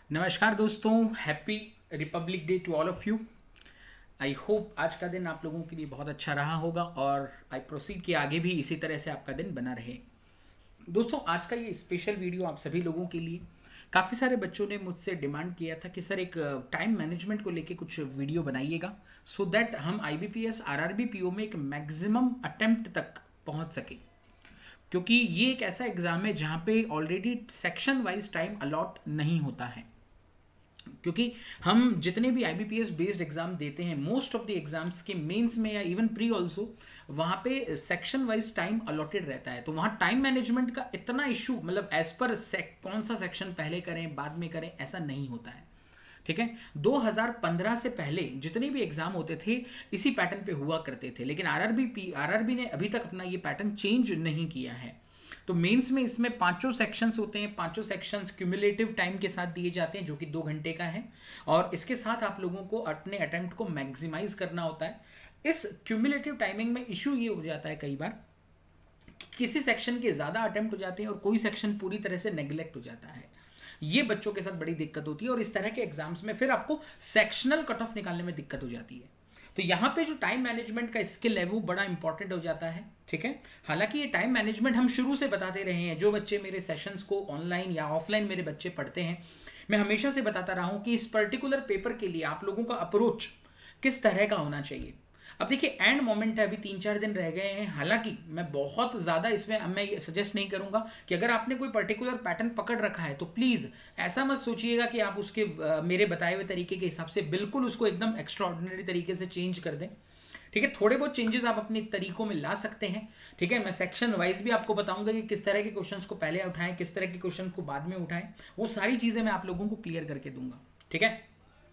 नमस्कार दोस्तों, happy republic day to all of you. I hope आज का दिन आप लोगों के लिए बहुत अच्छा रहा होगा और आई प्रोसीड कि आगे भी इसी तरह से आपका दिन बना रहे। दोस्तों, आज का ये स्पेशल वीडियो आप सभी लोगों के लिए, काफ़ी सारे बच्चों ने मुझसे डिमांड किया था कि सर एक टाइम मैनेजमेंट को लेके कुछ वीडियो बनाइएगा सो दैट हम IBPS RRB PO में एक मैक्सिमम अटेम्प्ट तक पहुंच सके, क्योंकि ये एक ऐसा एग्ज़ाम है जहाँ पे already section wise time allot नहीं होता है। क्योंकि हम जितने भी IBPS बेस्ड एग्जाम देते हैं, मोस्ट ऑफ द एग्जाम्स के मेंस में या इवन प्री ऑल्सो, वहाँ पे सेक्शन वाइज टाइम अलॉटेड रहता है। तो वहाँ टाइम मैनेजमेंट का इतना इशू, मतलब एज पर कौन सा सेक्शन पहले करें बाद में करें, ऐसा नहीं होता है। ठीक है, 2015 से पहले जितने भी एग्जाम होते थे इसी पैटर्न पे हुआ करते थे, लेकिन आरआरबी ने अभी तक अपना ये पैटर्न चेंज नहीं किया है। तो मेंस में इसमें पांचों सेक्शंस होते हैं, पांचों सेक्शंस क्यूमुलेटिव टाइम के साथ दिए जाते हैं जो कि 2 घंटे का है, और इसके साथ आप लोगों को अपने अटेम्प्ट को मैक्सिमाइज करना होता है। इस क्यूमुलेटिव टाइमिंग में इशू ये हो जाता है कई बार, किसी सेक्शन के ज़्यादा अटेम्प्ट हो जाते हैं और कोई सेक्शन पूरी तरह से नेग्लेक्ट हो जाता है। ये बच्चों के साथ बड़ी दिक्कत होती है और इस तरह के एग्जाम्स में फिर आपको सेक्शनल कट ऑफ निकालने में दिक्कत हो जाती है। तो यहाँ पे जो टाइम मैनेजमेंट का स्किल है वो बड़ा इंपॉर्टेंट हो जाता है। ठीक है, हालांकि ये टाइम मैनेजमेंट हम शुरू से बताते रहे हैं। जो बच्चे मेरे सेशंस को ऑनलाइन या ऑफलाइन मेरे बच्चे पढ़ते हैं, मैं हमेशा से बताता रहा हूँ कि इस पर्टिकुलर पेपर के लिए आप लोगों का अप्रोच किस तरह का होना चाहिए। अब देखिए, एंड मोमेंट है, अभी 3-4 दिन रह गए हैं। हालांकि मैं बहुत ज़्यादा इसमें मैं सजेस्ट नहीं करूंगा कि अगर आपने कोई पर्टिकुलर पैटर्न पकड़ रखा है तो प्लीज़ ऐसा मत सोचिएगा कि आप उसके मेरे बताए हुए तरीके के हिसाब से बिल्कुल उसको एकदम एक्स्ट्राऑर्डिनरी तरीके से चेंज कर दें। ठीक है, थोड़े बहुत चेंजेस आप अपने तरीकों में ला सकते हैं। ठीक है, मैं सेक्शन वाइज भी आपको बताऊंगा कि किस तरह के क्वेश्चंस को पहले उठाएं, किस तरह के क्वेश्चन को बाद में उठाएं। वो सारी चीज़ें मैं आप लोगों को क्लियर करके दूंगा। ठीक है,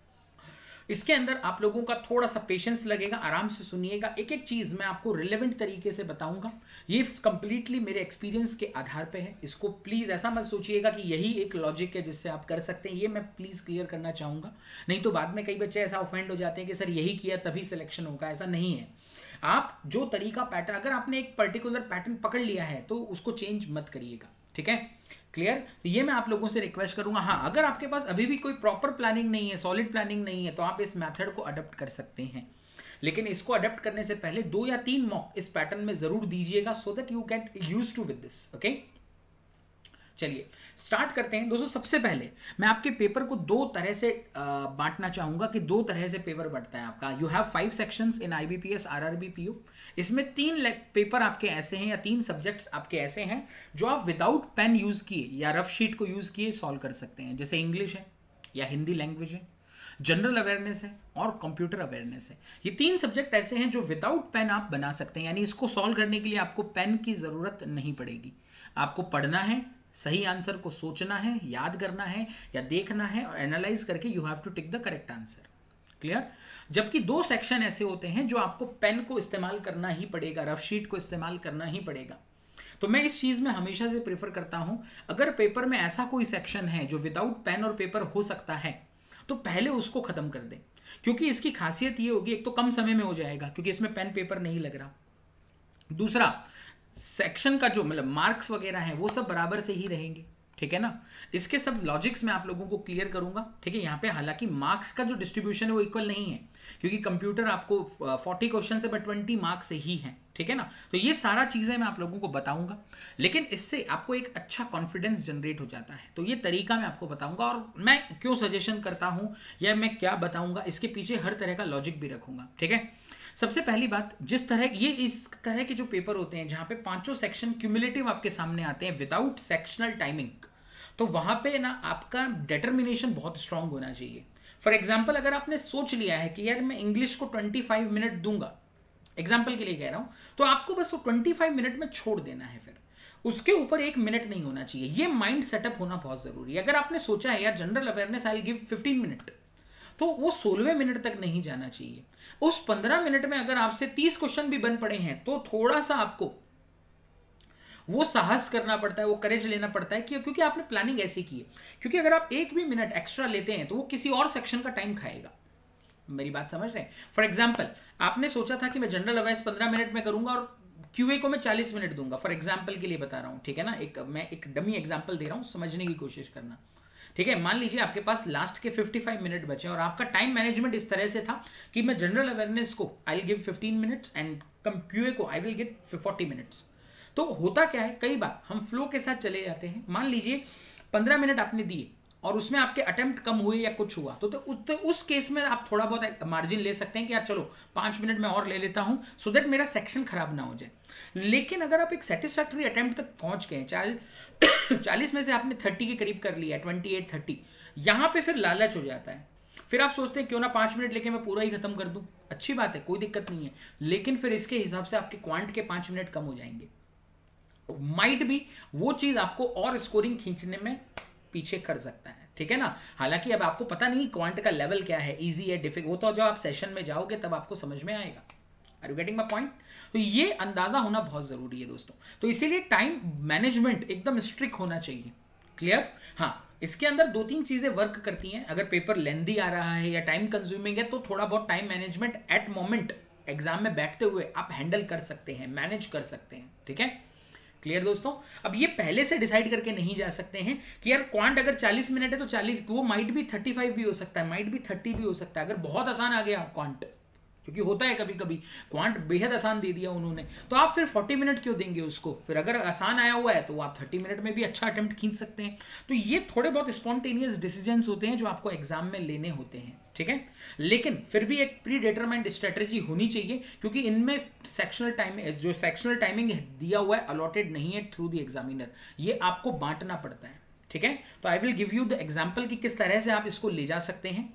इसके अंदर आप लोगों का थोड़ा सा पेशेंस लगेगा, आराम से सुनिएगा। एक एक चीज़ मैं आपको रिलेवेंट तरीके से बताऊंगा। ये कंप्लीटली मेरे एक्सपीरियंस के आधार पे है। इसको प्लीज़ ऐसा मत सोचिएगा कि यही एक लॉजिक है जिससे आप कर सकते हैं। ये मैं प्लीज़ क्लियर करना चाहूँगा, नहीं तो बाद में कई बच्चे ऐसा ऑफेंड हो जाते हैं कि सर यही किया तभी सिलेक्शन होगा। ऐसा नहीं है। आप जो तरीका पैटर्न, अगर आपने एक पर्टिकुलर पैटर्न पकड़ लिया है तो उसको चेंज मत करिएगा। ठीक है, क्लियर। तो ये मैं आप लोगों से रिक्वेस्ट करूंगा। हाँ, अगर आपके पास अभी भी कोई प्रॉपर प्लानिंग नहीं है, सॉलिड प्लानिंग नहीं है, तो आप इस मेथड को अडॉप्ट कर सकते हैं। लेकिन इसको अडॉप्ट करने से पहले 2 या 3 मॉक इस पैटर्न में जरूर दीजिएगा so that you get used to with this. Okay, चलिए स्टार्ट करते हैं। दोस्तों, सबसे पहले मैं आपके पेपर को 2 तरह से बांटना चाहूंगा कि 2 तरह से पेपर बढ़ता है आपका। You have 5 sections in IBPS RRB PO। इसमें 3 पेपर आपके ऐसे हैं या 3 सब्जेक्ट्स आपके ऐसे हैं जो आप विदाउट पेन यूज किए या रफ शीट को यूज किए सॉल्व कर सकते हैं। जैसे इंग्लिश है या हिंदी लैंग्वेज है, जनरल अवेयरनेस है और कंप्यूटर अवेयरनेस है। ये 3 सब्जेक्ट ऐसे हैं जो विदाउट पेन आप बना सकते हैं, यानी इसको सॉल्व करने के लिए आपको पेन की जरूरत नहीं पड़ेगी। आपको पढ़ना है, सही आंसर को सोचना है, याद करना है या देखना है और एनालाइज करके you have to tick the correct answer. Clear. जबकि 2 सेक्शन ऐसे होते हैं जो आपको पेन को इस्तेमाल करना ही पड़ेगा, रफ शीट को इस्तेमाल करना ही पड़ेगा। तो मैं इस चीज में हमेशा से प्रेफर करता हूं, अगर पेपर में ऐसा कोई सेक्शन है जो विदाउट पेन और पेपर हो सकता है तो पहले उसको खत्म कर दें, क्योंकि इसकी खासियत ये होगी, एक तो कम समय में हो जाएगा क्योंकि इसमें पेन पेपर नहीं लग रहा। दूसरा, सेक्शन का जो मतलब मार्क्स वगैरह हैं वो सब बराबर से ही रहेंगे। ठीक है ना, इसके सब लॉजिक्स मैं आप लोगों को क्लियर करूंगा। ठीक है, यहाँ पे हालांकि मार्क्स का जो डिस्ट्रीब्यूशन है वो इक्वल नहीं है, क्योंकि कंप्यूटर आपको 40 क्वेश्चन से 20 मार्क्स से ही हैं। ठीक है ना, तो ये सारा चीजें मैं आप लोगों को बताऊंगा, लेकिन इससे आपको एक अच्छा कॉन्फिडेंस जनरेट हो जाता है। तो ये तरीका मैं आपको बताऊंगा और मैं क्यों सजेशन करता हूं या मैं क्या बताऊंगा, इसके पीछे हर तरह का लॉजिक भी रखूंगा। ठीक है, सबसे पहली बात, जिस तरह ये इस तरह के जो पेपर होते हैं जहां पे 5 सेक्शन क्यूमुलेटिव आपके सामने आते हैं विदाउट सेक्शनल टाइमिंग, तो वहां पे ना आपका डिटर्मिनेशन बहुत स्ट्रांग होना चाहिए। फॉर एग्जाम्पल, अगर आपने सोच लिया है कि यार मैं इंग्लिश को 25 मिनट दूंगा, एग्जाम्पल के लिए कह रहा हूं, तो आपको बस वो 25 मिनट में छोड़ देना है, फिर उसके ऊपर 1 मिनट नहीं होना चाहिए। ये माइंड सेटअप होना बहुत जरूरी है। अगर आपने सोचा है यार general awareness I will give 15 minute, तो वो 16वें मिनट तक नहीं जाना चाहिए। उस 15 मिनट में अगर आपसे 30 क्वेश्चन भी बन पड़े हैं तो थोड़ा सा आपको वो साहस करना पड़ता है, वो करेज लेना पड़ता है कि क्योंकि आपने प्लानिंग ऐसी की है। क्योंकि अगर आप 1 भी मिनट एक्स्ट्रा लेते हैं तो वो किसी और सेक्शन का टाइम खाएगा। मेरी बात समझ रहे हैं? फॉर एग्जाम्पल, आपने सोचा था कि मैं जनरल अवेयर्स 15 मिनट में करूंगा और क्यूए को मैं 40 मिनट दूंगा, फॉर एग्जाम्पल के लिए बता रहा हूं। ठीक है ना, मैं एक डमी एग्जाम्पल दे रहा हूं, समझने की कोशिश करना। ठीक है, मान लीजिए आपके पास लास्ट के 55 मिनट बचे और आपका टाइम मैनेजमेंट इस तरह से था कि मैं जनरल अवेयरनेस को I will give 15 minutes and कम क्यूए को आई विल गिव 40 मिनट्स। तो होता क्या है, कई बार हम फ्लो के साथ चले जाते हैं। मान लीजिए 15 मिनट आपने दिए और उसमें आपके अटेम्प्ट कम हुए या कुछ हुआ तो उस केस में आप थोड़ा बहुत मार्जिन ले सकते हैं कि यार चलो 5 मिनट में और ले लेता हूं सो दैट मेरा सेक्शन खराब ना हो जाए। लेकिन अगर आप एक सेटिस्फैक्टरी अटेम्प्ट तक पहुंच गए, 40 में से आपने 30 के करीब कर लिया, 28, 30, यहां पे फिर लालच हो जाता है। फिर आप सोचते हैं क्यों ना 5 मिनट लेके मैं पूरा ही खत्म कर दूं। अच्छी बात है, कोई दिक्कत नहीं है, लेकिन फिर इसके हिसाब से आपके क्वांट के 5 मिनट कम हो जाएंगे। माइट भी वो चीज आपको और स्कोरिंग खींचने में पीछे कर सकता है, ठीक है ना। हालांकि अब आपको पता नहीं क्वांट का लेवल क्या है, इजी है, डिफिकल्ट, वो तो जब आप सेशन में जाओगे तब आपको समझ में आएगा। Are you getting my point? तो ये अंदाजा होना बहुत जरूरी है दोस्तों। तो इसीलिए टाइम मैनेजमेंट एकदम स्ट्रिक्ट होना चाहिए। क्लियर? हाँ, इसके अंदर 2-3 चीजें वर्क करती हैं। अगर पेपर लेंदी आ रहा है या टाइम कंज्यूमिंग है तो थोड़ा बहुत time management at moment exam में बैठते हुए आप हैंडल कर सकते हैं, मैनेज कर सकते हैं, ठीक है। क्लियर दोस्तों? अब ये पहले से डिसाइड करके नहीं जा सकते हैं कि यार क्वांट अगर 40 मिनट है तो 40, वो माइट भी 35 भी हो सकता है, माइट भी 30 भी हो सकता है अगर बहुत आसान आ गया क्वांट, क्योंकि होता है कभी कभी क्वांट बेहद आसान दे दिया उन्होंने, तो आप फिर 40 मिनट क्यों देंगे उसको? फिर अगर आसान आया हुआ है तो आप 30 मिनट में भी अच्छा अटेम्प्ट खींच सकते हैं। तो ये थोड़े बहुत स्पॉन्टेनियस डिसीजंस होते हैं जो आपको एग्जाम में लेने होते हैं, ठीक है। लेकिन फिर भी एक प्री डिटरमाइंड स्ट्रेटेजी होनी चाहिए, क्योंकि इनमें सेक्शनल टाइमिंग, जो सेक्शनल टाइमिंग दिया हुआ है अलॉटेड नहीं है थ्रू द एग्जामिनर, ये आपको बांटना पड़ता है, ठीक है। तो I will give you the example कि किस तरह से आप इसको ले जा सकते हैं।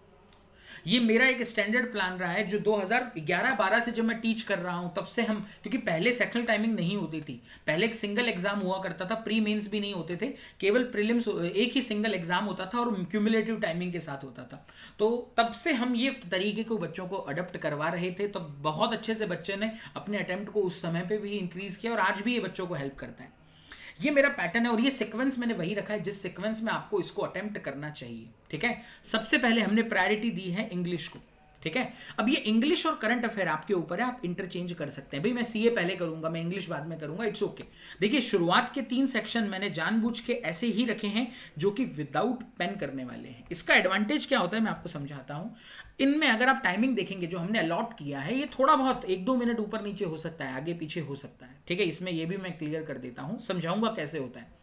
ये मेरा एक स्टैंडर्ड प्लान रहा है जो 2011-12 से जब मैं टीच कर रहा हूं तब से हम, क्योंकि पहले सेक्शनल टाइमिंग नहीं होती थी, पहले एक सिंगल एग्जाम हुआ करता था, प्री मेंस भी नहीं होते थे, केवल प्रीलिम्स एक ही सिंगल एग्जाम होता था और क्यूमुलेटिव टाइमिंग के साथ होता था। तो तब से हम ये तरीके को बच्चों को अडॉप्ट करवा रहे थे, तो बहुत अच्छे से बच्चे ने अपने अटेम्प्ट को उस समय पे भी इंक्रीज किया और आज भी ये बच्चों को हेल्प करता है। ये मेरा पैटर्न है और ये सीक्वेंस मैंने वही रखा है जिस सीक्वेंस में आपको इसको अटेम्प्ट करना चाहिए, ठीक है। सबसे पहले हमने प्रायोरिटी दी है इंग्लिश को, ठीक है। अब ये इंग्लिश और करंट अफेयर आपके ऊपर है, आप इंटरचेंज कर सकते हैं। भाई मैं सीए पहले करूंगा, मैं इंग्लिश बाद में करूंगा, इट्स ओके। देखिए शुरुआत के 3 सेक्शन मैंने जानबूझ के ऐसे ही रखे हैं जो कि विदाउट पेन करने वाले हैं। इसका एडवांटेज क्या होता है मैं आपको समझाता हूं। इनमें अगर आप टाइमिंग देखेंगे जो हमने अलॉट किया है, ये थोड़ा बहुत 1-2 मिनट ऊपर नीचे हो सकता है, आगे पीछे हो सकता है, ठीक है। इसमें ये भी मैं क्लियर कर देता हूं, समझाऊंगा कैसे होता है।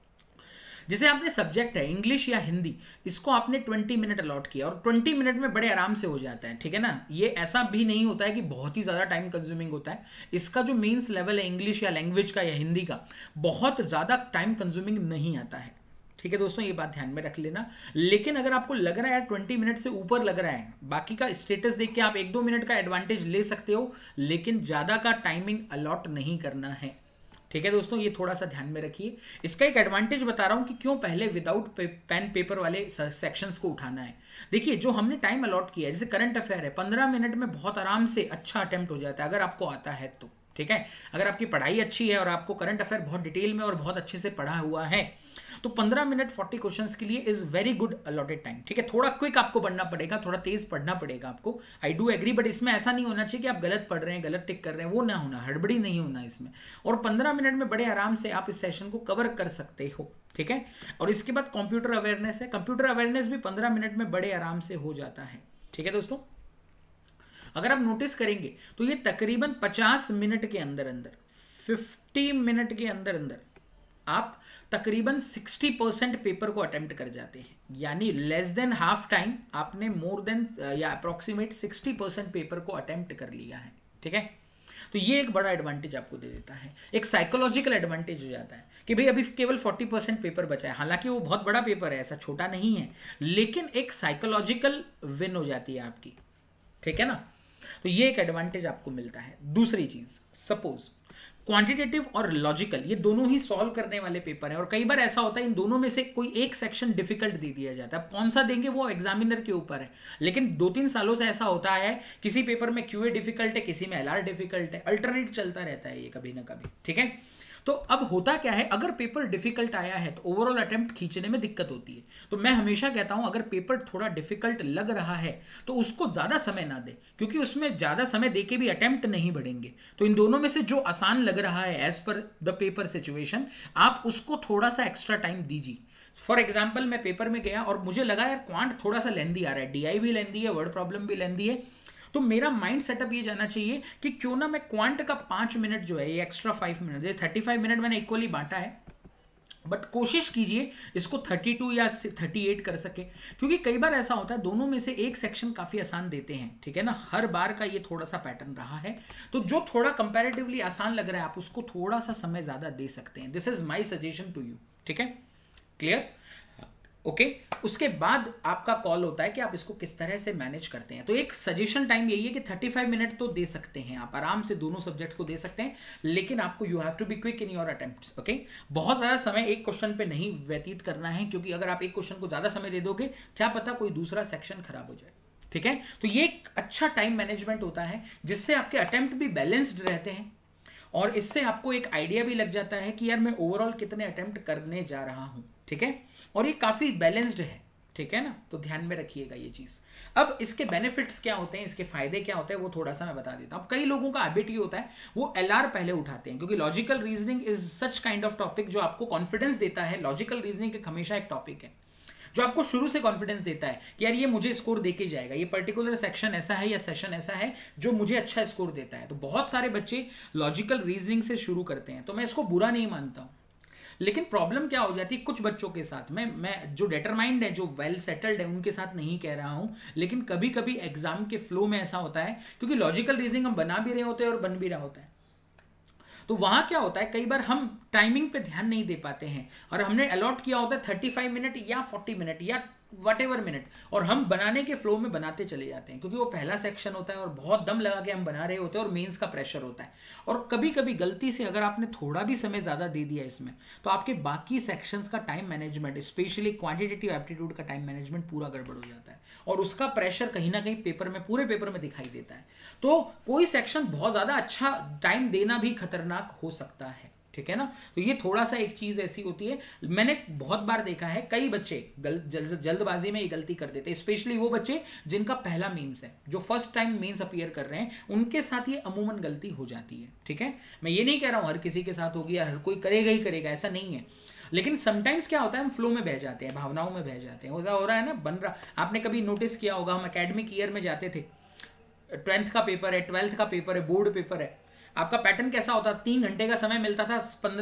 जैसे आपने सब्जेक्ट है इंग्लिश या हिंदी, इसको आपने 20 मिनट अलॉट किया और 20 मिनट में बड़े आराम से हो जाता है, ठीक है ना। ये ऐसा भी नहीं होता है कि बहुत ही ज़्यादा टाइम कंज्यूमिंग होता है। इसका जो मेंस लेवल है इंग्लिश या लैंग्वेज का या हिंदी का, बहुत ज़्यादा टाइम कंज्यूमिंग नहीं आता है, ठीक है दोस्तों, ये बात ध्यान में रख लेना। लेकिन अगर आपको लग रहा है 20 मिनट से ऊपर लग रहा है, बाकी का स्टेटस देख के आप 1-2 मिनट का एडवांटेज ले सकते हो, लेकिन ज़्यादा का टाइमिंग अलॉट नहीं करना है, ठीक है दोस्तों। ये थोड़ा सा ध्यान में रखिए। इसका एक एडवांटेज बता रहा हूं कि क्यों पहले विदाउट पेन पेपर वाले सेक्शंस को उठाना है। देखिए जो हमने टाइम अलॉट किया है, जैसे करंट अफेयर है, 15 मिनट में बहुत आराम से अच्छा अटेम्प्ट हो जाता है अगर आपको आता है तो, ठीक है। अगर आपकी पढ़ाई अच्छी है और आपको करंट अफेयर बहुत डिटेल में और बहुत अच्छे से पढ़ा हुआ है तो 15 मिनट 40 क्वेश्चंस के लिए is very good allotted time, ठीक है। थोड़ा क्विक आपको पढ़ना पड़ेगा, थोड़ा तेज पढ़ना पड़ेगा आपको, आई डू एग्री, बट इसमें ऐसा नहीं होना चाहिए कि आप गलत पढ़ रहे हैं, गलत टिक कर रहे हैं, वो ना होना, हड़बड़ी नहीं होना इसमें। और 15 मिनट में बड़े आराम से आप इस सेशन को कवर कर सकते हो, ठीक है। और इसके बाद कंप्यूटर अवेयरनेस है, कंप्यूटर अवेयरनेस भी 15 मिनट में बड़े आराम से हो जाता है, ठीक है दोस्तों। अगर आप नोटिस करेंगे तो ये तकरीबन 50 मिनट के अंदर अंदर, 50 मिनट के अंदर अंदर आप तकरीबन 60% पेपर को अटेम्प्ट कर जाते हैं, यानी लेस देन हाफ टाइम आपने मोर देन या अप्रोक्सीमेट 60% पेपर को अटेम्प्ट कर लिया है, ठीक है। तो ये एक बड़ा एडवांटेज आपको दे देता है, एक साइकोलॉजिकल एडवांटेज हो जाता है कि भाई अभी केवल 40% पेपर बचा है। हालांकि वो बहुत बड़ा पेपर है, ऐसा छोटा नहीं है, लेकिन एक साइकोलॉजिकल विन हो जाती है आपकी, ठीक है ना। तो ये एक एडवांटेज आपको मिलता है। दूसरी चीज, सपोज क्वांटिटेटिव और लॉजिकल ये दोनों ही सॉल्व करने वाले पेपर हैं और कई बार ऐसा होता है इन दोनों में से कोई एक सेक्शन डिफिकल्ट दे दिया जाता है। अब कौन सा देंगे वो एग्जामिनर के ऊपर है, लेकिन 2-3 सालों से ऐसा होता है किसी पेपर में क्यूए डिफिकल्ट है, किसी में एलआर डिफिकल्ट है, अल्टरनेट चलता रहता है ये कभी ना कभी, ठीक है। तो अब होता क्या है, अगर पेपर डिफिकल्ट आया है तो ओवरऑल अटेम्प्ट खींचने में दिक्कत होती है। तो मैं हमेशा कहता हूं अगर पेपर थोड़ा डिफिकल्ट लग रहा है तो उसको ज्यादा समय ना दे, क्योंकि उसमें ज्यादा समय देके भी अटेम्प्ट नहीं बढ़ेंगे। तो इन दोनों में से जो आसान लग रहा है as per the paper situation, आप उसको थोड़ा सा एक्स्ट्रा टाइम दीजिए। फॉर एग्जाम्पल मैं पेपर में गया और मुझे लगा यार क्वांट थोड़ा सा लेंदी आ रहा है, डीआई भी लेंदी है, वर्ड प्रॉब्लम भी लेंदी है, तो मेरा माइंड सेटअप ये जाना चाहिए कि क्यों ना मैं क्वांट का 5 मिनट जो है, ये एक्स्ट्रा 5 मिनट, ये 35 मिनट मैंने इक्वली बांटा है, बट कोशिश कीजिए इसको 32 या 38 कर सके, क्योंकि कई बार ऐसा होता है दोनों में से एक सेक्शन काफी आसान देते हैं, ठीक है ना, हर बार का ये थोड़ा सा पैटर्न रहा है, तो जो थोड़ा कंपैरेटिवली आसान लग रहा है आप उसको थोड़ा सा समय ज्यादा दे सकते हैं। This is my suggestion to you, ठीक है, क्लियर, ओके। उसके बाद आपका कॉल होता है कि आप इसको किस तरह से मैनेज करते हैं। तो एक सजेशन टाइम यही है कि 35 मिनट तो दे सकते हैं आप, आराम से दोनों सब्जेक्ट्स को दे सकते हैं, लेकिन आपको you have to be quick in your attempts, okay. बहुत ज़्यादा समय एक क्वेश्चन पे नहीं व्यतीत करना है, क्योंकि अगर आप एक क्वेश्चन को ज़्यादा समय दे दोगे क्या पता कोई दूसरा सेक्शन खराब हो जाए, ठीक है। तो ये एक अच्छा टाइम मैनेजमेंट होता है जिससे आपके अटेम्प्ट भी बैलेंस्ड रहते हैं, और इससे आपको एक आइडिया भी लग जाता है कि यार मैं ओवरऑल कितने अटेम्प्ट करने जा रहा हूं, ठीक है, और ये काफी बैलेंस्ड है, ठीक है ना, तो ध्यान में रखिएगा ये चीज। अब इसके बेनिफिट्स क्या होते हैं, इसके फायदे क्या होते हैं, वो थोड़ा सा मैं बता देता हूं। कई लोगों का हैबिट ये होता है वो एलआर पहले उठाते हैं, क्योंकि logical reasoning is such kind of topic जो आपको कॉन्फिडेंस देता है। लॉजिकल रीजनिंग एक हमेशा एक टॉपिक है जो आपको शुरू से कॉन्फिडेंस देता है कि यार ये मुझे स्कोर देके जाएगा, ये पर्टिकुलर सेक्शन ऐसा है या सेशन ऐसा है जो मुझे अच्छा स्कोर देता है। तो बहुत सारे बच्चे लॉजिकल रीजनिंग से शुरू करते हैं, तो मैं इसको बुरा नहीं मानता हूं, लेकिन प्रॉब्लम क्या हो जाती है कुछ बच्चों के साथ, मैं जो डिटरमाइंड है, जो वेल सेटल्ड है, उनके साथ नहीं कह रहा हूं, लेकिन कभी कभी एग्जाम के फ्लो में ऐसा होता है, क्योंकि लॉजिकल रीजनिंग हम बना भी रहे होते हैं और बन भी रहा होता है, तो वहां क्या होता है कई बार हम टाइमिंग पे ध्यान नहीं दे पाते हैं, और हमने अलॉट किया होता है 35 मिनट या 40 मिनट या वटेवर मिनट, और हम बनाने के फ्लो में बनाते चले जाते हैं, क्योंकि वो पहला सेक्शन होता है और बहुत दम लगा के हम बना रहे होते हैं और मेंस का प्रेशर होता है। और कभी कभी गलती से अगर आपने थोड़ा भी समय ज़्यादा दे दिया इसमें, तो आपके बाकी सेक्शंस का time management, specially quantitative aptitude का टाइम मैनेजमेंट पूरा गड़बड़ हो जाता है, और उसका प्रेशर कहीं ना कहीं पेपर में, पूरे पेपर में दिखाई देता है। तो कोई सेक्शन बहुत ज़्यादा अच्छा टाइम देना भी खतरनाक हो सकता है, ठीक है ना। तो ये थोड़ा सा एक चीज ऐसी होती है, मैंने बहुत बार देखा है कई बच्चे जल्दबाजी में ये गलती कर देते हैं, स्पेशली वो बच्चे जिनका पहला मेंस है, जो फर्स्ट टाइम मेंस अपीयर कर रहे हैं, उनके साथ ये अमूमन गलती हो जाती है, ठीक है। मैं ये नहीं कह रहा हूं हर किसी के साथ होगी या हर कोई करेगा ही करेगा, ऐसा नहीं है, लेकिन समटाइम्स क्या होता है हम फ्लो में बह जाते हैं, भावनाओं में बह जाते हैं, ऐसा हो रहा है ना, बन रहा। आपने कभी नोटिस किया होगा, हम एकेडमिक ईयर में जाते थे, 10th का पेपर है, 12th का पेपर है, बोर्ड पेपर है, आपका पैटर्न कैसा होता, 3 घंटे का समय मिलता था,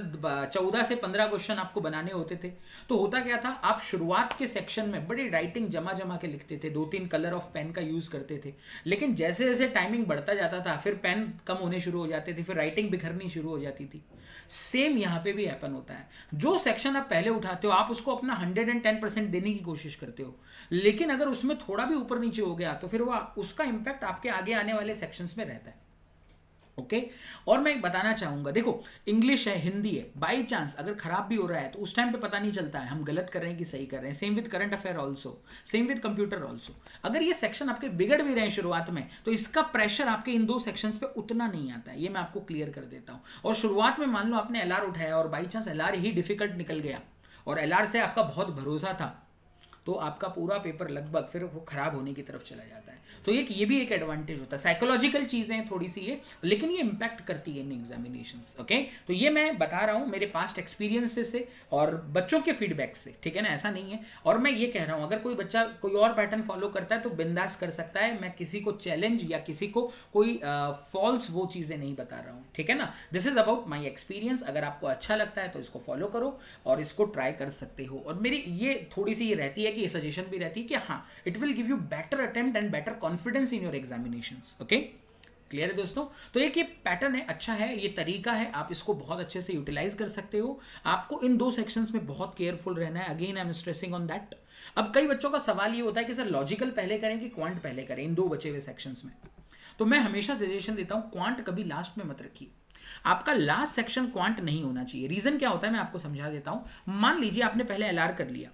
14 से 15 क्वेश्चन आपको बनाने होते थे। तो होता क्या था, आप शुरुआत के सेक्शन में बड़ी राइटिंग जमा जमा के लिखते थे, 2-3 कलर ऑफ पेन का यूज करते थे, लेकिन जैसे जैसे टाइमिंग बढ़ता जाता था फिर पेन कम होने शुरू हो जाते थे, फिर राइटिंग बिखरनी शुरू हो जाती थी। सेम यहाँ पे भी हैपन होता है, जो सेक्शन आप पहले उठाते हो आप उसको अपना 110% देने की कोशिश करते हो, लेकिन अगर उसमें थोड़ा भी ऊपर नीचे हो गया तो फिर वो उसका इंपैक्ट आपके आगे आने वाले सेक्शंस में रहता है, ओके। और मैं बताना चाहूंगा, देखो इंग्लिश है, हिंदी है, बाई चांस अगर खराब भी हो रहा है तो उस टाइम पे पता नहीं चलता है हम गलत कर रहे हैं कि सही कर रहे हैं। Same with current affair also, same with computer also. अगर ये सेक्शन आपके बिगड़ भी रहे हैं शुरुआत में, तो इसका प्रेशर आपके इन 2 सेक्शंस पे उतना नहीं आता है, ये मैं आपको क्लियर कर देता हूं। और शुरुआत में मान लो आपने एलआर उठाया और बाई चांस एलआर ही डिफिकल्ट निकल गया और एलआर से आपका बहुत भरोसा था, तो आपका पूरा पेपर लगभग फिर वो खराब होने की तरफ चला जाता है। तो ये भी एक एडवांटेज होता है, साइकोलॉजिकल चीजें थोड़ी सी ये, लेकिन ये इंपैक्ट करती है इन एग्जामिनेशंस, ओके। तो ये मैं बता रहा हूं मेरे पास्ट एक्सपीरियंसेस से और बच्चों के फीडबैक से, ठीक है ना, ऐसा नहीं है। और मैं ये कह रहा हूं अगर कोई बच्चा कोई और पैटर्न फॉलो करता है तो बिंदास कर सकता है, मैं किसी को चैलेंज या किसी को कोई फॉल्स वो चीजें नहीं बता रहा हूं, ठीक है ना। This is about my experience. अगर आपको अच्छा लगता है तो इसको फॉलो करो और इसको ट्राई कर सकते हो। और मेरी ये थोड़ी सी ये रहती है कि ये सजेशन भी रहती है कि हाँ, it will give you better attempt and better confidence in your examinations, okay. Clear है दोस्तों। तो एक ये पैटर्न है, अच्छा है, ये तरीका है, आप इसको बहुत अच्छे से यूटिलाइज कर सकते हो। आपको इन 2 सेक्शंस में बहुत केयरफुल रहना है, again I am stressing on that. अब कई बच्चों का सवाल ये होता है कि सर लॉजिकल पहले करें कि क्वांट पहले करें इन 2 बचे हुए सेक्शंस में। तो मैं हमेशा सजेशन देता हूं क्वांट कभी लास्ट में मत रखिए, आपका लास्ट सेक्शन क्वांट नहीं होना चाहिए। रीजन क्या होता है मैं आपको समझा देता हूं। मान लीजिए आपने पहले एलआर कर लिया,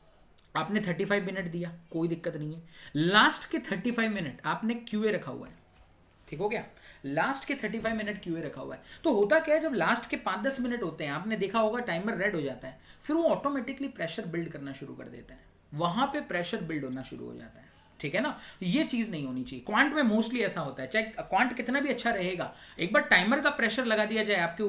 आपने 35 मिनट दिया, कोई दिक्कत नहीं है। लास्ट के 35 मिनट आपने क्यूए रखा हुआ है, ठीक हो गया, लास्ट के 35 मिनट क्यूए रखा हुआ है। तो होता क्या है, जब लास्ट के 5-10 मिनट होते हैं, आपने देखा होगा टाइमर रेड हो जाता है, फिर वो ऑटोमेटिकली प्रेशर बिल्ड करना शुरू कर देता है, वहां पे प्रेशर बिल्ड होना शुरू हो जाता है, ठीक है ना। ये चीज नहीं होनी चाहिए। क्वांट में मोस्टली ऐसा होता है, चाहे क्वांट कितना भी अच्छा रहेगा, एक बार टाइमर का प्रेशर लगा दिया जाए आपके ऊपर,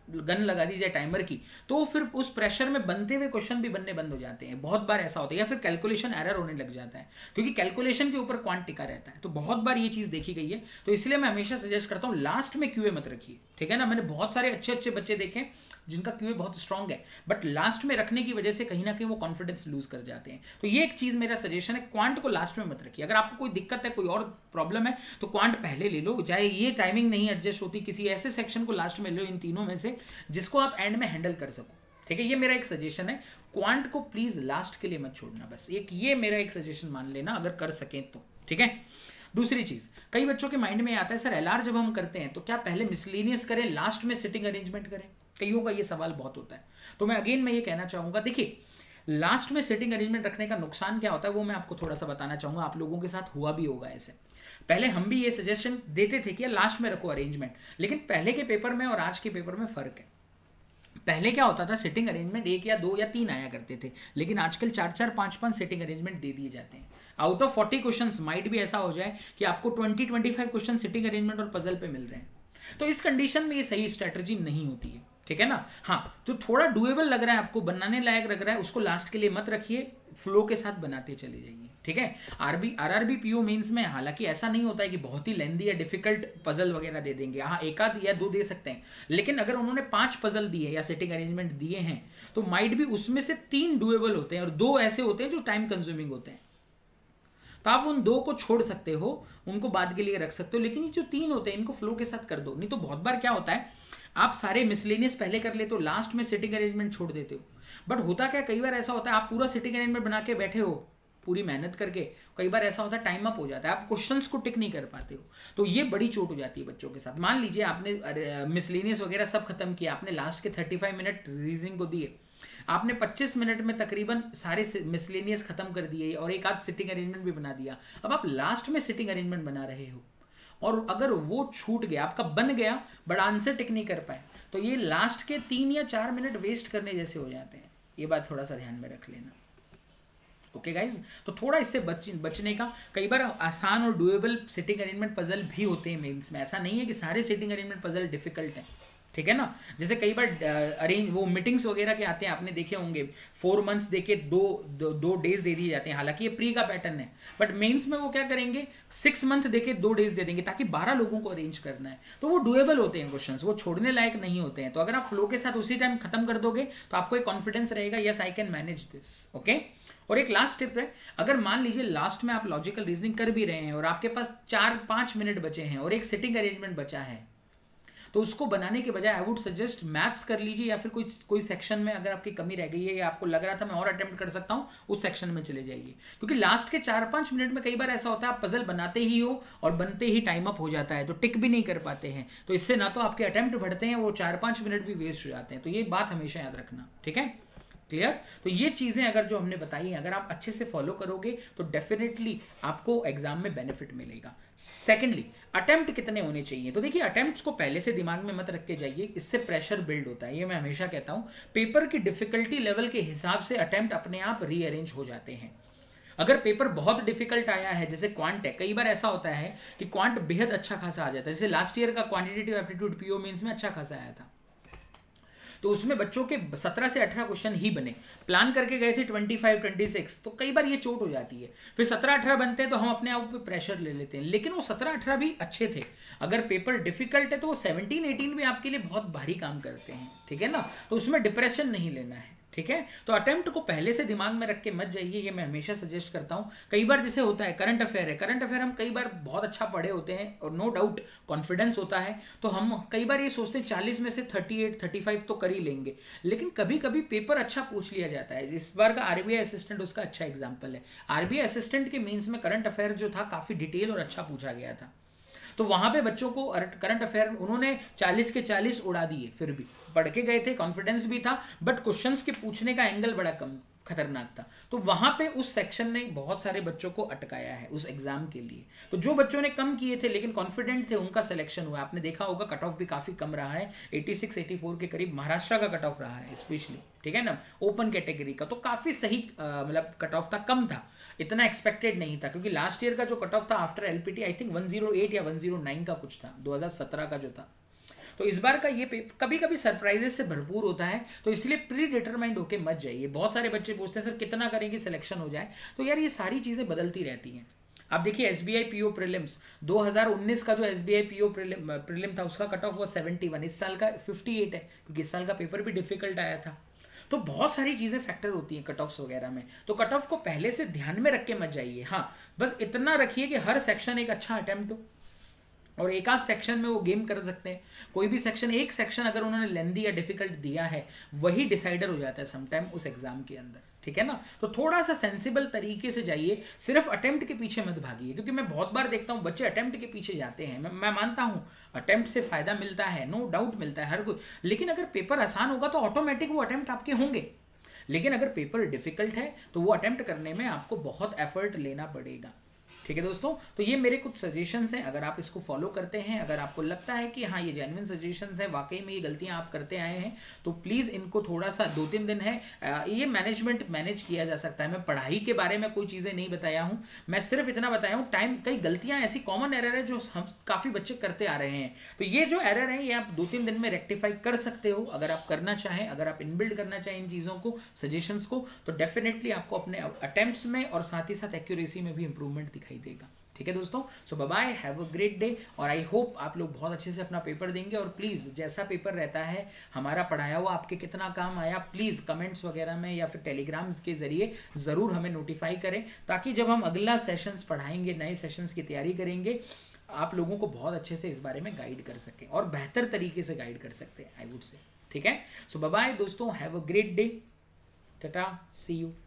गन लगा दी जाए टाइमर की, तो फिर उस प्रेशर में बनते हुए क्वेश्चन भी बनने बंद हो जाते हैं। बहुत बार ऐसा होता है, या फिर कैलकुलेशन एरर होने लग जाता है, क्योंकि कैलकुलेशन के ऊपर क्वांट टिका रहता है। तो बहुत बार ये चीज़ देखी गई है। तो इसलिए मैं हमेशा सजेस्ट करता हूँ लास्ट में क्यूए मत रखिए, ठीक है ना। मैंने बहुत सारे अच्छे अच्छे बच्चे देखे जिनका क्यूए बहुत स्ट्रांग है, बट लास्ट में रखने की वजह से कहीं ना कहीं वो कॉन्फिडेंस लूज कर जाते हैं। तो ये एक चीज़ मेरा सजेशन है, क्वांट को लास्ट में मत रखिए। अगर आपको कोई दिक्कत है, कोई और प्रॉब्लम है, तो क्वांट पहले ले लो। चाहे ये टाइमिंग नहीं एडजस्ट होती, किसी ऐसे सेक्शन को लास्ट में ले लो इन तीनों में से जिसको आप एंड में हैंडल कर सको, ठीक है। ये मेरा एक सजेशन है, क्वांट को प्लीज लास्ट के लिए मत छोड़ना। बस एक ये मेरा एक सजेशन मान लेना, अगर कर सकें तो, ठीक है। दूसरी चीज, कई बच्चों के माइंड में आता है, सर एलआर जब हम करते हैं तो क्या पहले मिसलेनियस करें, लास्ट में सिटिंग अरेंजमेंट करें? कईयों का ये सवाल बहुत होता है। तो मैं अगेन ये कहना चाहूंगा, देखिए लास्ट में सिटिंग अरेंजमेंट रखने का नुकसान क्या होता है वो मैं आपको थोड़ा सा बताना चाहूंगा। आप लोगों के साथ हुआ भी होगा ऐसे। पहले हम भी ये सजेशन देते थे कि लास्ट में रखो अरेंजमेंट, लेकिन पहले के पेपर में और आज के पेपर में फर्क है। पहले क्या होता था, सिटिंग अरेंजमेंट 1 या 2 या 3 आया करते थे, लेकिन आजकल 4-4 5-5 सिटिंग अरेंजमेंट दे दिए जाते हैं। आउट ऑफ 40 क्वेश्चंस माइट भी ऐसा हो जाए कि आपको 20-25 क्वेश्चन सिटिंग अरेंजमेंट और पजल पे मिल रहे हैं। तो इस कंडीशन में ये सही स्ट्रेटजी नहीं होती है, ठीक है ना। हाँ, जो थोड़ा डुएबल लग रहा है, आपको बनाने लायक लग रहा है, उसको लास्ट के लिए मत रखिए, फ्लो के साथ बनाते चले जाइए, ठीक है। आरआरबी पीओ मेंस में हालांकि ऐसा नहीं होता है कि बहुत ही लेंदी या डिफिकल्ट पजल वगैरह दे देंगे। हाँ, 1 या 2 दे सकते हैं, लेकिन अगर उन्होंने 5 पजल दिए या सिटिंग अरेंजमेंट दिए हैं तो माइट भी उसमें से 3 डुएबल होते हैं और 2 ऐसे होते हैं जो टाइम कंज्यूमिंग होते हैं। तो आप उन 2 को छोड़ सकते हो, उनको बाद के लिए रख सकते हो, लेकिन ये जो 3 होते हैं इनको फ्लो के साथ कर दो। नहीं तो बहुत बार क्या होता है, आप सारे मिसलेनियस पहले कर लेते हो, लास्ट में सिटिंग अरेंजमेंट छोड़ देते हो। बट होता क्या, कई बार ऐसा होता है आप पूरा सिटिंग अरेंजमेंट बना के बैठे हो पूरी मेहनत करके, कई बार ऐसा होता है टाइम अप हो जाता है, आप क्वेश्चंस को टिक नहीं कर पाते हो। तो ये बड़ी चोट हो जाती है बच्चों के साथ। मान लीजिए आपने मिसलेनियस वगैरह सब खत्म किया, आपने लास्ट के 35 मिनट रीजनिंग को दिए, आपने 25 मिनट में तकरीबन सारे मिसलेनियस खत्म कर दिए और एक आध सिटिंग अरेंजमेंट भी बना दिया। अब आप लास्ट में सिटिंग अरेंजमेंट बना रहे हो और अगर वो छूट गया, आपका बन गया बट आंसर टिक नहीं कर पाए, तो ये लास्ट के 3 या 4 मिनट वेस्ट करने जैसे हो जाते हैं। ये बात थोड़ा सा ध्यान में रख लेना, ओके गाइज। तो थोड़ा इससे बचने का, कई बार आसान और डुएबल सिटिंग अरेंजमेंट पजल भी होते हैं मेंस में। ऐसा नहीं है कि सारे सिटिंग अरेंजमेंट पजल डिफिकल्ट हैं, ठीक है ना। जैसे कई बार अरेंज वो मीटिंग्स वगैरह के आते हैं, आपने देखे होंगे 4 मंथ्स देके 2 डेज दे दिए जाते हैं। हालांकि ये प्री का पैटर्न है, बट मेंस में वो क्या करेंगे, 6 मंथ देके 2 डेज दे देंगे ताकि 12 लोगों को अरेंज करना है। तो वो डुएबल होते हैं क्वेश्चंस, वो छोड़ने लायक नहीं होते हैं। तो अगर आप फ्लो के साथ उसी टाइम खत्म कर दोगे तो आपको एक कॉन्फिडेंस रहेगा, yes I can manage this, okay. और एक लास्ट टिप है, अगर मान लीजिए लास्ट में आप लॉजिकल रीजनिंग कर भी रहे हैं और आपके पास 4-5 मिनट बचे हैं और एक सिटिंग अरेंजमेंट बचा है, तो उसको बनाने के बजाय आई वुड सजेस्ट मैथ्स कर लीजिए, या फिर कोई सेक्शन में अगर आपकी कमी रह गई है या आपको लग रहा था मैं और अटेम्प्ट कर सकता हूँ, उस सेक्शन में चले जाइए। क्योंकि लास्ट के 4-5 मिनट में कई बार ऐसा होता है आप पजल बनाते ही हो और बनते ही टाइम अप हो जाता है, तो टिक भी नहीं कर पाते हैं। तो इससे ना तो आपके अटेम्प्ट बढ़ते हैं, वो 4-5 मिनट भी वेस्ट हो जाते हैं। तो ये बात हमेशा याद रखना, ठीक है, क्लियर। तो ये चीजें अगर जो हमने बताई हैं, अगर आप अच्छे से फॉलो करोगे तो डेफिनेटली आपको एग्जाम में बेनिफिट मिलेगा। सेकेंडली, अटेम्प्ट कितने होने चाहिए? तो देखिए, अटेम्प्ट्स को पहले से दिमाग में मत रख के जाइए, इससे प्रेशर बिल्ड होता है। ये मैं हमेशा कहता हूं, पेपर की डिफिकल्टी लेवल के हिसाब से अटेम्प्ट अपने आप रीअरेंज हो जाते हैं। अगर पेपर बहुत डिफिकल्ट आया है, जैसे क्वांट है, कई बार ऐसा होता है कि क्वांट बेहद अच्छा खासा आ जाता है। जैसे लास्ट ईयर का क्वांटिटेटिव एप्टीट्यूड पीओ मेंस में अच्छा खासा आया था, तो उसमें बच्चों के 17 से 18 क्वेश्चन ही बने, प्लान करके गए थे 25-26, तो कई बार ये चोट हो जाती है। फिर 17-18 बनते हैं तो हम अपने आप पे प्रेशर ले लेते हैं, लेकिन वो 17-18 भी अच्छे थे। अगर पेपर डिफिकल्ट है तो वो 17-18 भी आपके लिए बहुत भारी काम करते हैं, ठीक है ना। तो उसमें डिप्रेशन नहीं लेना है, ठीक है। तो अटेम्प्ट को पहले से दिमाग में रख के मत जाइए, ये मैं हमेशा सजेस्ट करता हूँ। कई बार जैसे होता है करंट अफेयर है, करंट अफेयर हम कई बार बहुत अच्छा पढ़े होते हैं और नो डाउट कॉन्फिडेंस होता है, तो हम कई बार ये सोचते हैं 40 में से 38-35 तो कर ही लेंगे, लेकिन कभी कभी पेपर अच्छा पूछ लिया जाता है। इस बार का आरबीआई असिस्टेंट उसका अच्छा एग्जाम्पल है। आरबीआई असिस्टेंट के मीन्स में करंट अफेयर जो था काफी डिटेल और अच्छा पूछा गया था, तो वहां पे बच्चों को करंट अफेयर उन्होंने 40 के 40 उड़ा दिए, फिर भी पढ़ के गए थे, कॉन्फिडेंस भी था, बट क्वेश्चंस के पूछने का एंगल बड़ा कम खतरनाक था। तो वहां पे उस सेक्शन ने बहुत सारे बच्चों को अटकाया है उस एग्जाम के लिए। तो जो बच्चों ने कम किए थे लेकिन कॉन्फिडेंट थे, उनका सिलेक्शन हुआ। आपने देखा होगा कट ऑफ भी काफी कम रहा है, 86-84 के करीब महाराष्ट्र का कट ऑफ रहा है स्पेशली, ठीक है ना, ओपन कैटेगरी का। तो काफी सही मतलब कट ऑफ था, कम था, इतना एक्सपेक्टेड नहीं था, क्योंकि लास्ट ईयर का जो कट ऑफ था आफ्टर एलपीटी आई थिंक 108 या 109 का कुछ था, 2017 का जो था। तो इस बार का ये कभी कभी सरप्राइजेस से भरपूर होता है, तो इसलिए प्री डिटरमाइंड होके मत जाइए। बहुत सारे बच्चे पूछते हैं सर कितना करेंगे सिलेक्शन हो जाए, तो यार ये सारी चीज़ें बदलती रहती हैं। आप देखिए एसबीआई पीओ प्रीलिम्स 2019 का जो एसबीआई पीओ प्रीलिम था उसका कट ऑफ वो 71, इस साल का 58 है, क्योंकि इस साल का पेपर भी डिफिकल्ट आया था। तो बहुत सारी चीज़ें फैक्टर होती हैं कट ऑफ्स वगैरह में, तो कट ऑफ को पहले से ध्यान में रख के मत जाइए। हाँ, बस इतना रखिए कि हर सेक्शन एक अच्छा अटेम्प्ट हो, और एक आध सेक्शन में वो गेम कर सकते हैं। कोई भी सेक्शन, एक सेक्शन अगर उन्होंने लेंदी या डिफिकल्ट दिया है वही डिसाइडर हो जाता है समटाइम उस एग्जाम के अंदर, ठीक है ना। तो थोड़ा सा सेंसिबल तरीके से जाइए, सिर्फ अटेम्प्ट के पीछे मत भागिए, क्योंकि मैं बहुत बार देखता हूँ बच्चे अटेम्प्ट के पीछे जाते हैं। मैं मानता हूँ अटेम्प्ट से फायदा मिलता है, नो डाउट मिलता है हर कोई, लेकिन अगर पेपर आसान होगा तो ऑटोमेटिक वो अटेम्प्ट आपके होंगे। लेकिन अगर पेपर डिफिकल्ट है तो वो अटेम्प्ट करने में आपको बहुत एफर्ट लेना पड़ेगा, ठीक है दोस्तों। तो ये मेरे कुछ सजेशंस हैं, अगर आप इसको फॉलो करते हैं, अगर आपको लगता है कि हाँ ये जेन्युइन सजेशंस हैं, वाकई में ये गलतियां आप करते आए हैं, तो प्लीज़ इनको थोड़ा सा 2-3 दिन है ये मैनेज किया जा सकता है। मैं पढ़ाई के बारे में कोई चीज़ें नहीं बताया हूँ, मैं सिर्फ इतना बताया हूँ टाइम, कई गलतियाँ ऐसी कॉमन एरर है जो हम काफ़ी बच्चे करते आ रहे हैं, तो ये जो एरर है ये आप 2-3 दिन में रेक्टिफाई कर सकते हो अगर आप करना चाहें, अगर आप इनबिल्ड करना चाहें इन चीज़ों को, सजेशंस को, तो डेफिनेटली आपको अपने अटेम्प्ट्स में और साथ ही साथ एक्यूरेसी में भी इंप्रूवमेंट दिखाई देगा, ठीक है दोस्तों। So bye bye, have a great day, और आई होप आप लोग बहुत अच्छे से अपना पेपर देंगे। और प्लीज़ जैसा पेपर रहता है हमारा पढ़ाया हुआ आपके कितना काम आया, प्लीज़ कमेंट्स वगैरह में या फिर टेलीग्राम्स के जरिए ज़रूर हमें नोटिफाई करें, ताकि जब हम अगला सेशंस पढ़ाएंगे, नए सेशंस की तैयारी करेंगे, आप लोगों को बहुत अच्छे से इस बारे में गाइड कर सकें और बेहतर तरीके से गाइड कर सकते हैं, आई वुड से, ठीक है। सो बाय बाय दोस्तों, have a great day, tata, see you.